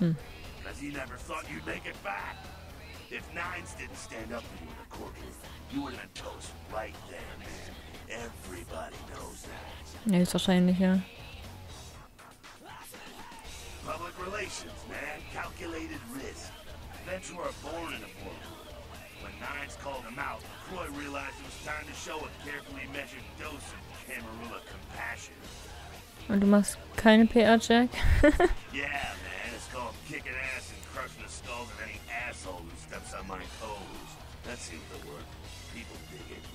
Because he never thought you'd make it back. If Nines didn't stand up for you in the courtroom, you would have been toast right there, man. Everybody knows that. Ja, ist wahrscheinlich, ja. Public relations, man. Calculated risk. Vets were born in a boardroom. When Nines called him out, Croy realized it was time to show a carefully measured dose of Camarilla compassion. Und du machst keine PR, Jack? Yeah, man. It's called kicking ass and crushing the skulls of any asshole who steps on my toes. That seems to work. People dig it.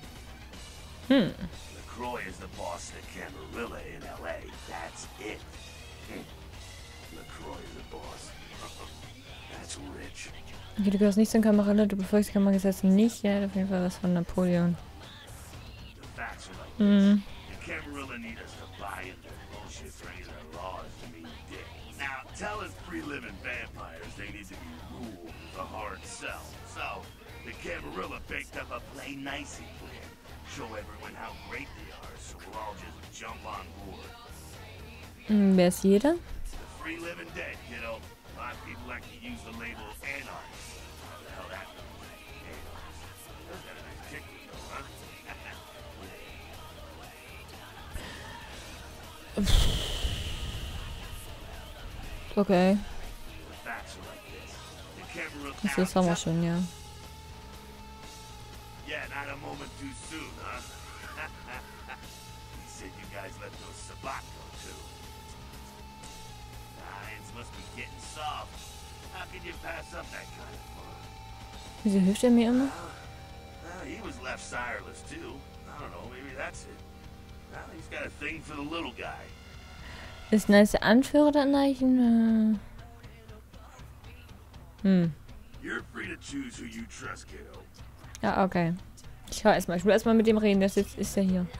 LaCroix is the boss of Camarilla in L.A. That's it. LaCroix is the boss. That's rich. Okay, du gehörst nicht zum Kamerale, du befolgst die Kammergesetze nicht. Ja, auf jeden Fall was von Napoleon. The facts are like this. The Camarilla need us to buy into bullshit for any of their laws to mean dick. Now, telling free-living vampires they need to be ruled is a hard sell. So, the Camarilla baked up a play-nicey plan. Show everyone how great they are, so we'll all just jump on board. Wer ist jeder? The free-living dead, kiddo. A lot of people like to use the label anarchist. What the hell that means? Anarchist. That's got a nice kick to it, though, huh? Okay, The facts are like this. The Camarilla das haben wir schon, ja. Yeah, not a moment too soon, huh? He said you guys let those Sabat go too. Nines must be getting soft. How could you pass up that kind of fun? Wieso hilft er mir immer? Well, he was left sireless too. I don't know, maybe that's it. Well, he's got a thing for the little guy. Ist nice der Anführer der Anarchen? You're free to choose who you trust, kiddo. Ja, okay. Ich will erstmal mit dem reden, der ist ja hier.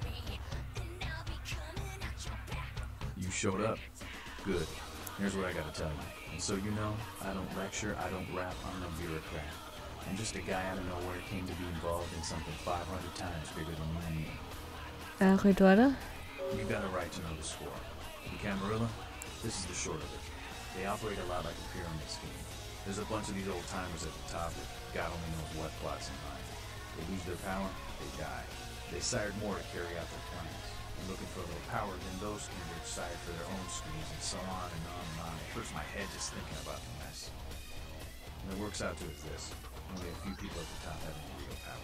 You showed up. Good. Here's what I gotta tell you. And so you know, I don't lecture, I don't rap, I'm no bureaucrat. I'm just a guy out of nowhere who came to be involved in something 500 times bigger than you and me. Rituale? You got a right to know the score. In Camarilla, this is the short of it. They operate a lot like a pyramid scheme. There's a bunch of these old timers at the top with God only knows what plots in mind. They lose their power, they die. They sired more to carry out their plans. And looking for a little power, then those kindred sired for their own schemes, and so on and on and on. It hurts my head just thinking about the mess. And it works out to is this. Only a few people at the top have any real power.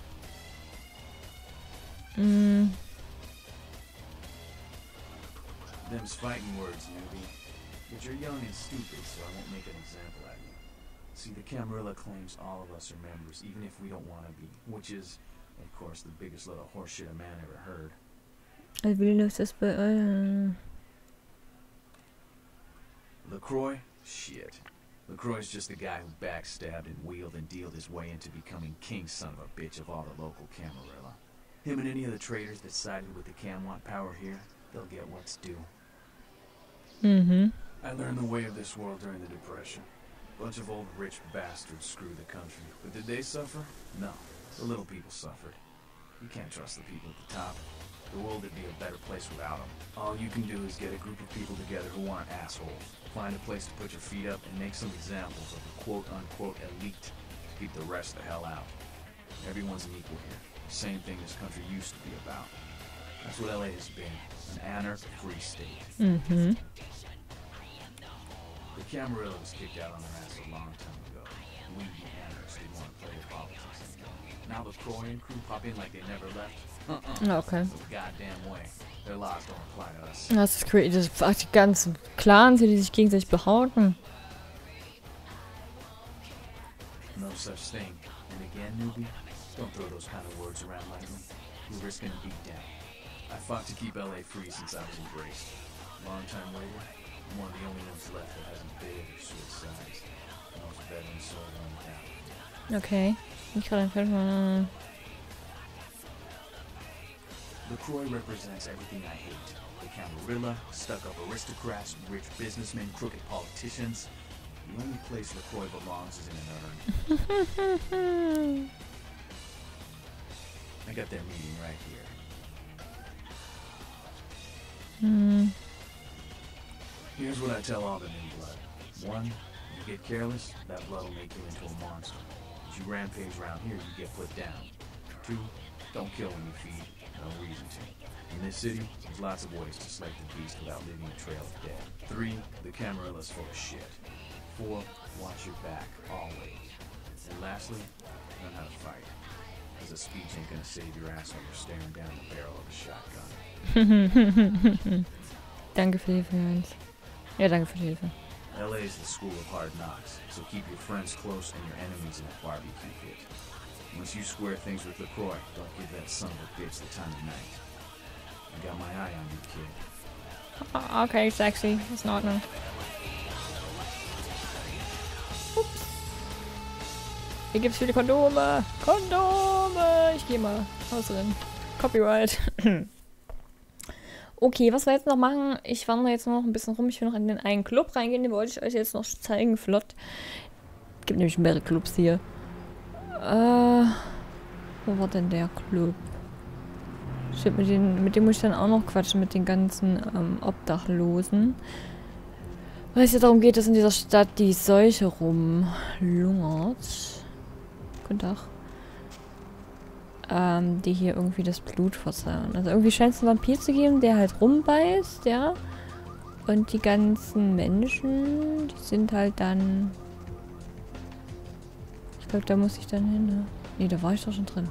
Them's fighting words, newbie. But you're young and stupid, so I won't make an example out of you. See, the Camarilla claims all of us are members, even if we don't want to be. Which is, of course, the biggest load of horseshit a man ever heard. Also wie läuft das bei LaCroix? Shit. LaCroix's just the guy who backstabbed and wheeled and dealed his way into becoming king son of a bitch of all the local Camarilla. Him and any of the traitors that sided with the Cam want power here, they'll get what's due. I learned the way of this world during the Depression. Bunch of old rich bastards screwed the country. But did they suffer? No. The little people suffered. You can't trust the people at the top. The world would be a better place without them. All you can do is get a group of people together who aren't assholes. Find a place to put your feet up and make some examples of the quote-unquote elite. Keep the rest the hell out. Everyone's an equal here. Same thing this country used to be about. That's what LA has been. An anarch-free state. The Camarilla was kicked out on their ass a long time ago. We, the anarchs, didn't want to play with politics anymore. Now the Croy and crew pop in like they never left. Okay. No goddamn way. Their laws don't apply to us. Das ist crazy. Das ist die ganzen Clans hier, die sich gegenseitig behaupten. No such thing. And again, newbie, don't throw those kind of words around lightly. You're risking a beat down. I fought to keep LA free since I was embraced. Long time later, I'm one of the only ones left that hasn't bailed or switched sides. Most veterans sold on down. Okay. Ich gerade ein LaCroix represents everything I hate. The Camarilla, stuck-up aristocrats, rich businessmen, crooked politicians. The only place LaCroix belongs is in an urn. I got their meeting right here. Here's what I tell all the new blood. One, you get careless, that blood will make you into a monster. If you rampage around here, you get put down. Two, don't kill when you feed. No reason to. In this city, there's lots of ways to select the beast without leaving a trail of dead. Three, the Camarilla's full of shit. Four, watch your back, always. And lastly, learn how to fight. Because a speech ain't gonna save your ass when you're staring down the barrel of a shotgun. Danke für die Hilfe, Jens. Ja, danke für die Hilfe. LA is the school of hard knocks, so keep your friends close and your enemies in a barbecue pit. Once you square things with LaCroix, don't give that son of a bitch the time of night. I got my eye on you, kid. Okay, sexy. Ist in Ordnung. Ups. Hier gibt's viele Kondome. Kondome! Ich geh mal raus drin. Copyright. Okay, was wir jetzt noch machen, ich wandere jetzt noch ein bisschen rum. Ich will noch in den einen Club reingehen, den wollte ich euch jetzt noch zeigen, flott. Es gibt nämlich mehrere Clubs hier. Wo war denn der Club? Stimmt, mit dem muss ich dann auch noch quatschen, mit den ganzen Obdachlosen. Weil es ja darum geht, dass in dieser Stadt die Seuche rumlungert. Guten Tag. Die hier irgendwie das Blut versauen. Also irgendwie scheint es einen Vampir zu geben, der halt rumbeißt, ja. Und die ganzen Menschen, die sind halt dann... Ich glaube, da muss ich dann hin, ne? Nee, da war ich doch schon drin.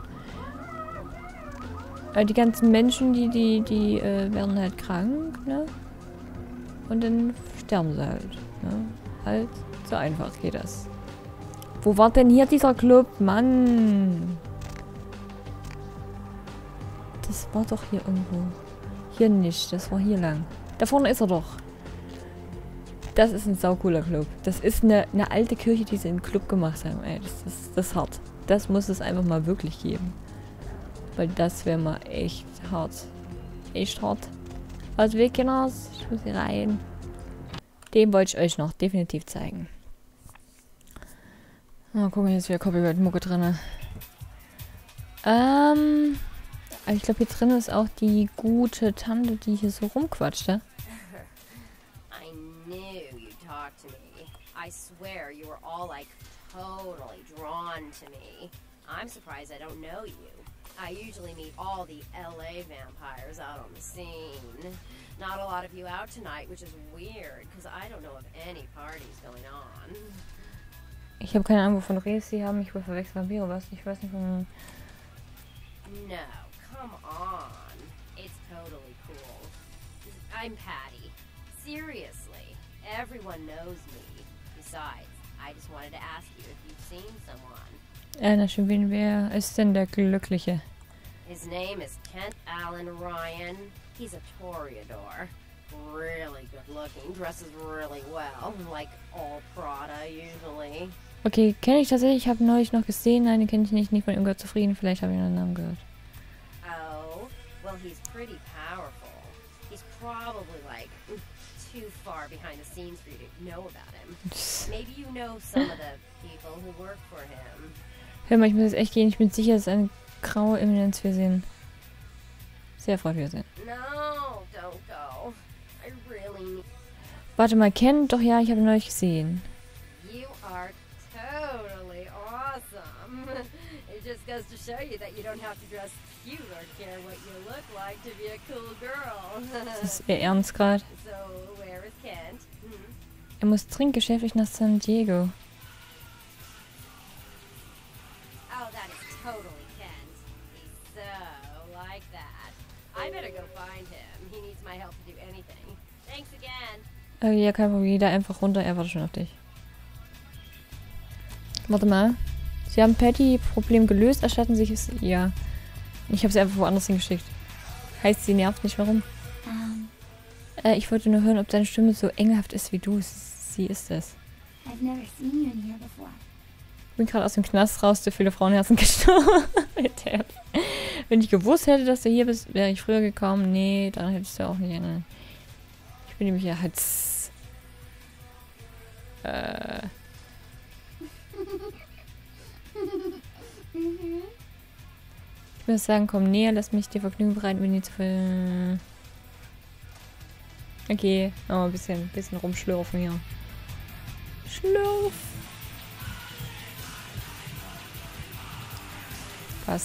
Die ganzen Menschen, die werden halt krank, ne? Und dann sterben sie halt, ne? Halt, so einfach geht das. Wo war denn hier dieser Club? Mann! Das war doch hier irgendwo. Hier nicht, das war hier lang. Da vorne ist er doch. Das ist ein saucooler Club. Das ist eine alte Kirche, die sie in den Club gemacht haben. Ey, das ist hart. Das muss es einfach mal wirklich geben. Weil das wäre mal echt hart. Echt hart. Also wir Kinders, ich muss hier rein. Den wollte ich euch noch definitiv zeigen. Mal gucken, hier ist wieder Copyright-Mucke drin. Aber ich glaube, hier drin ist auch die gute Tante, die hier so rumquatscht, ja? I knew you'd talk to me. I swear you were all like totally drawn to me. I'm surprised I don't know you. I usually meet all the LA vampires out on the scene. Not a lot of you out tonight, which is weird, because I don't know of any parties going on. Ich habe keine Ahnung, wovon du redest. Sie haben mich wohl verwechselt, Vampire, was? Ich weiß nicht, von... No, come on. It's totally cool. I'm Patty. Seriously. Everyone knows me. Besides, I just wanted to ask you if you've seen someone. Na schön, wer ist denn der Glückliche? His name is Kent Allen Ryan. He's a Toreador. Really good looking, dresses really well, like all Prada usually. Okay, kenne ich tatsächlich. Ich habe neulich noch gesehen. Nein, den kenne ich nicht. Nicht von ihm gehört zufrieden. Vielleicht habe ich einen Namen gehört. Oh, well, he's pretty powerful. He's probably like too far behind the scenes for you to know about him. Maybe you know some of the people who work for him. Hör mal, ich muss jetzt echt gehen. Ich bin sicher, dass eine graue Eminenz wir sehen. Sehr freut wir sehen. No, don't go. I really need... Warte mal, Ken? Doch ja, ich habe ihn neulich gesehen. You are totally awesome. It just goes to show you that you don't have to dress cute or care what you look like to be a cool girl. Das ist ihr Ernst gerade. So, where is Kent? Er muss dringend geschäftlich nach San Diego. Oh, that is totally Kent. He's so like that. I better go find him. He needs my help to do anything. Thanks again. Ja, kein Problem. Geh da einfach runter. Er wartet schon auf dich. Warte mal. Sie haben Patty-Problem gelöst. Erstatten sich es... Ja. Ich habe sie einfach woanders hingeschickt. Heißt, sie nervt nicht. Warum? Ich wollte nur hören, ob deine Stimme so engelhaft ist wie du. Sie ist es. I've never seen you in here before. Ich bin gerade aus dem Knast raus, zu viele Frauenherzen gestorben. Wenn ich gewusst hätte, dass du hier bist, wäre ich früher gekommen. Nee, dann hättest du auch nicht erinnern. Ich bin nämlich ja als... Ich würde sagen, komm näher, lass mich dir Vergnügen bereiten, wenn die zu viel... Okay, ein bisschen rumschlürfen hier. Schlurf. Passt.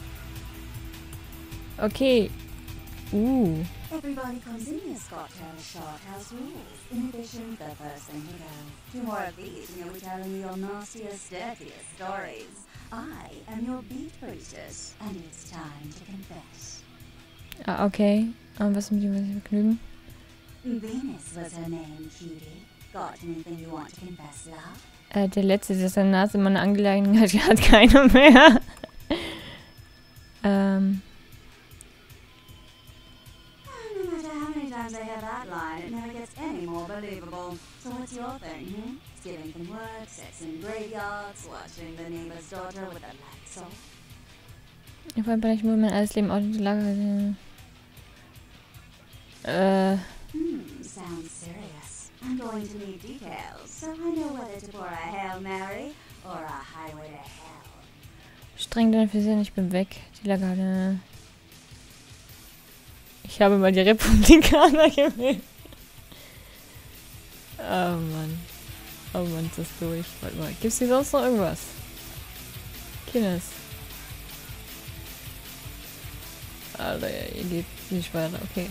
Okay. Everybody comes in here, Scott tells short house rules. In addition, the first thing to go. 2 more of these and you'll be telling me your nastiest, dirtiest stories. I am your beat priestess, and it's time to confess. Ah, okay. Was mit dem Vergnügen? Venus was her name, cutie. Got anything you want to confess, love? Der letzte, der seine Nase in meine Angelegenheit hat keiner mehr. No matter how many times I hear that line, it never gets any more believable. So what's your thing, Stealing from work, sex in graveyards, watching the neighbor's daughter with the lights off? Ich wollte vielleicht nur mein altes Leben Lager. Sounds serious. I'm going to need details, so I know whether to pour a Hail Mary or a Highway to Hell. Streng dein Versehen, ich bin weg. Die Lagarde. Ich habe mal die Republikaner gewählt. Oh Mann. Oh Mann, ist das durch. Warte mal, gibt's hier sonst noch irgendwas? Kines. Alter, ihr geht nicht weiter, okay.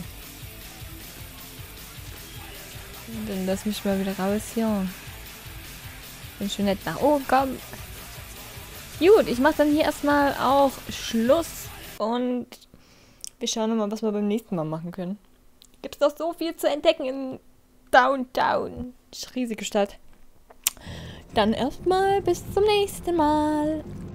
Dann lass mich mal wieder raus hier. Bin schon nett nach oben kommen. Gut, ich mache dann hier erstmal auch Schluss. Und wir schauen mal, was wir beim nächsten Mal machen können. Gibt es noch so viel zu entdecken in Downtown. Riesige Stadt. Dann erstmal bis zum nächsten Mal.